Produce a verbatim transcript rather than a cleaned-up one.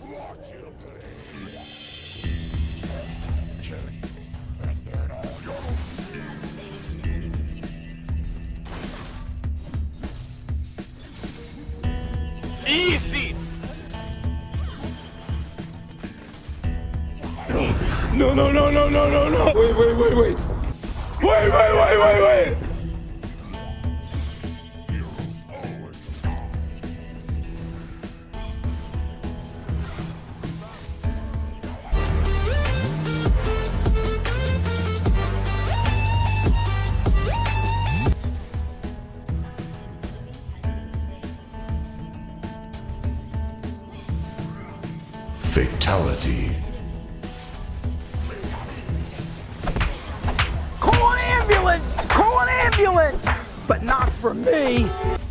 Easy! No, no, no, no, no, no, no! Wait, wait, wait, wait! Wait, wait, wait, wait, wait! Fatality. Call an ambulance! Call an ambulance! But not for me!